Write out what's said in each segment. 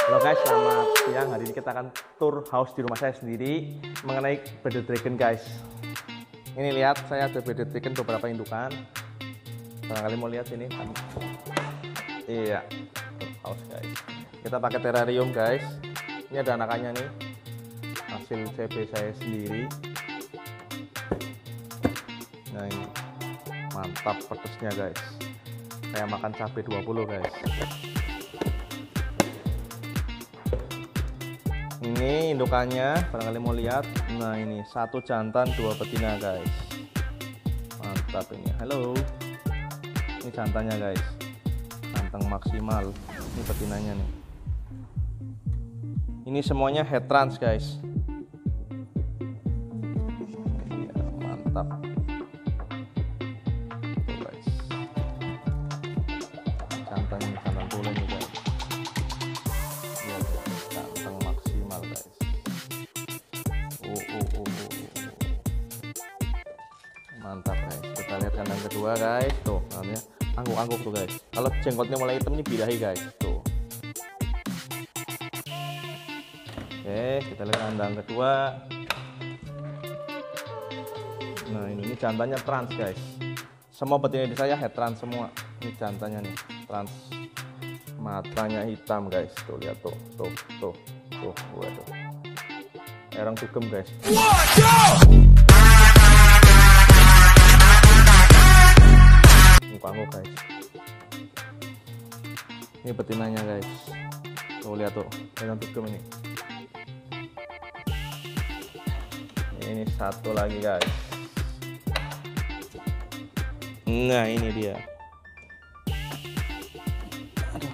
Halo guys, selamat siang. Hari ini kita akan tour house di rumah saya sendiri mengenai bearded dragon guys. Ini lihat, saya ada bearded dragon beberapa indukan. Barangkali mau lihat sini kan. Iya, tour house guys. Kita pakai terrarium guys. Ini ada anakannya nih, hasil CB saya sendiri. Nah ini mantap pedesnya guys. Saya makan cabai 20 guys. Ini indukannya, barangkali mau lihat. Nah ini satu jantan dua betina guys. Mantap ini. Halo. Ini jantannya guys. Ganteng maksimal. Ini betinanya nih. Ini semuanya head trans guys. Iya, mantap. Tuh guys. Jantannya jantan tulen nih guys. Lihat guys, ganteng maksimal guys. Mantap guys. Kita lihat kandang kedua guys. Tuh, namanya angguk-angguk tuh guys. Kalau jenggotnya mulai hitam ini birahi guys. Tuh. Oke, kita lihat kandang kedua. Nah ini jantannya trans guys. Semua betina di saya head trans semua. Ini jantannya nih trans. Matanya hitam guys. Tuh lihat tuh. Waduh. Erang dugem guys. Muka guys. Ini betinanya guys. Tuh lihat tuh. Erang dugem ini. Ini satu lagi guys. Nah ini dia. Aduh.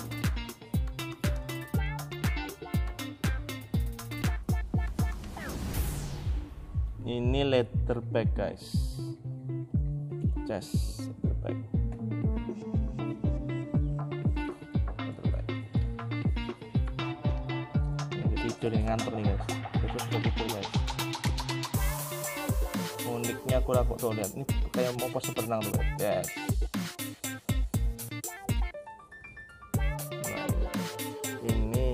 Ini leatherback guys. Chest leatherback. Ini tidur yang ngantor nih guys. Terus tidur guys. Uniknya kurang kok tuh lihat. Ini kayak mau pose berenang tuh guys. Yes. Nah, ini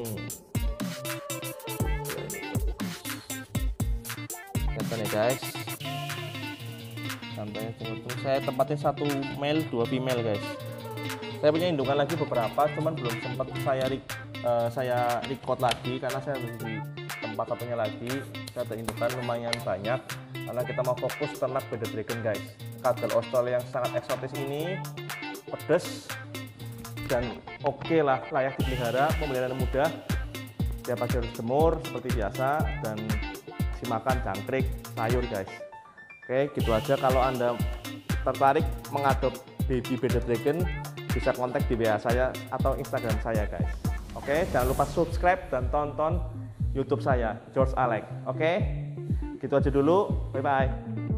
lihat nih guys. Sampainya tunggu. Saya tempatin satu male, dua female guys. Saya punya indukan lagi beberapa, cuman belum sempat saya record lagi karena saya di tempat satunya lagi. Saya ada indukan lumayan banyak karena kita mau fokus ternak bearded dragon guys. Kadal Australia yang sangat eksotis ini pedas dan oke lah, layak dipelihara, pemeliharaan mudah. Tiap pagi harus jemur seperti biasa dan kasih makan jangkrik, sayur guys. Oke, gitu aja. Kalau Anda tertarik mengadop baby bearded dragon, bisa kontak di WA saya atau Instagram saya guys. Oke, jangan lupa subscribe dan tonton YouTube saya, George Alex. Oke, gitu aja dulu. Bye bye.